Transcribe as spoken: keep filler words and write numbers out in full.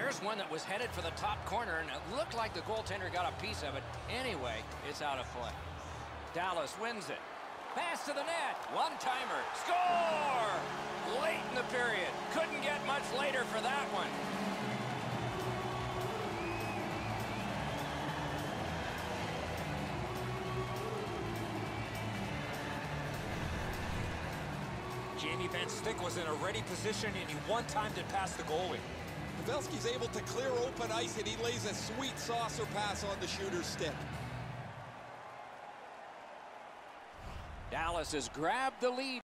There's one that was headed for the top corner, and it looked like the goaltender got a piece of it. Anyway, it's out of play. Dallas wins it. Pass to the net. One-timer. Score! Late in the period. Couldn't get much later for that one. Jamie Ben's stick was in a ready position, and he one-timed it past the goalie. Pavelski's able to clear open ice, and he lays a sweet saucer pass on the shooter's stick. Dallas has grabbed the lead.